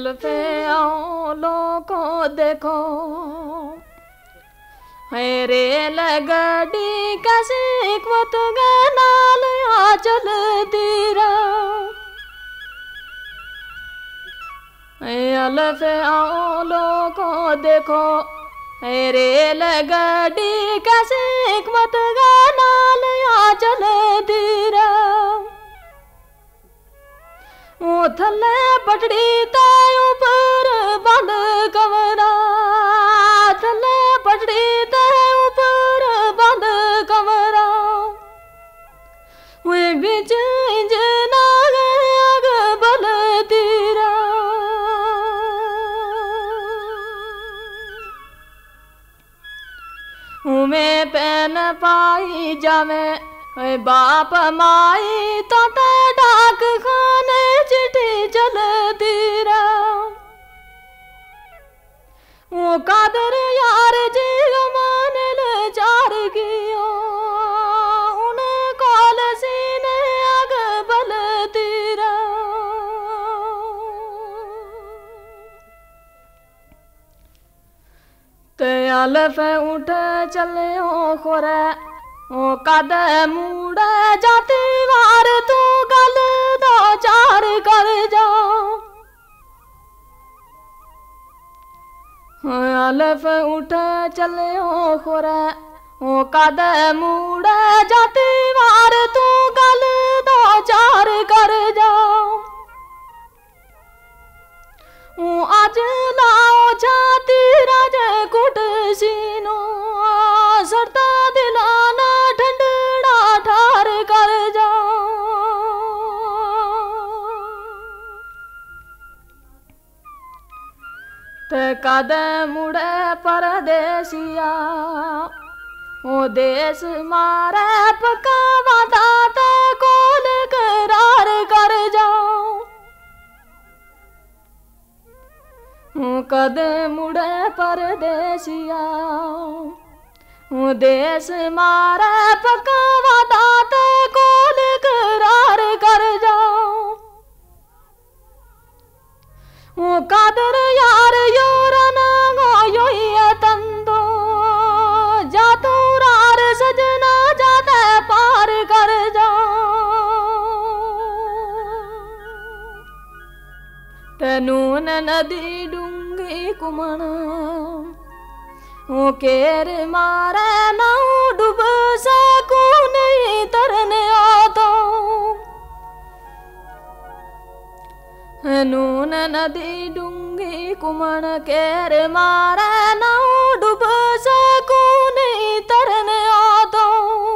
अल्फे आओ लोको देखो रेल गाड़ी कैसे वत नाल आ चलती अल्फे आओ लोको देखो रेल गाड़ी कैसे वत नाल आ चलती वो थले पटड़ी ते ऊपर बंद कमरा थले पटड़ी ते ऊपर बंद कमरा वो बिच इंजन आग बलती मैं पेन पाई जावे बाप माई तो डाक खाने चिट्ठी चलती वो कादर यार जी मन चार कियो उन कॉल सीने आग बलती अल्फ उठ चले खोरे ओ कद मूड़ जाती वार तू गल दो चार कर जाओ अल्फ उठ चले खोरे ओ कद मूड़ जाती वार तू गल दो चार कर जाओ आज लाओ छाती राज कुट सीनो सरता दिलाना ठंडड़ा ठार कर जाओ ते कद मुड़े परदेसिया ओ देश मारे पका वादा ते कोल करार कर जाओ कद मुड़े परदेसिया देश मारे पका वादा ते कोल करार कर जाओ कादर यार योरना गो योई तंदो जातू रार सजना जाते पार कर जाओ तनून नदी डूंगी कुमण ओ केर मारे ना डूब सकू नहीं तरने आ तो नून नदी डूंगी कुमण केर मारे ना डूब सकू नहीं तरने आ तो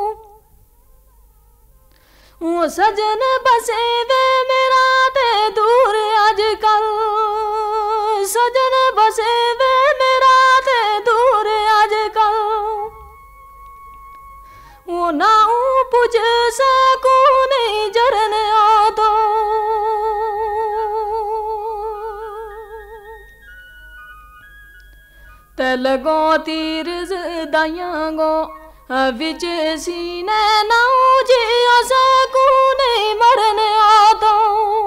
वो सजन बसे वे मेरा ते दूर आजकल सजन बसे वे मेरा ते दूर आजकल वो ना पूछ सकू नहीं जरन आ तो तलगो तीर दायांगो विच सीने नाऊ जी सकू नहीं मरने आ तो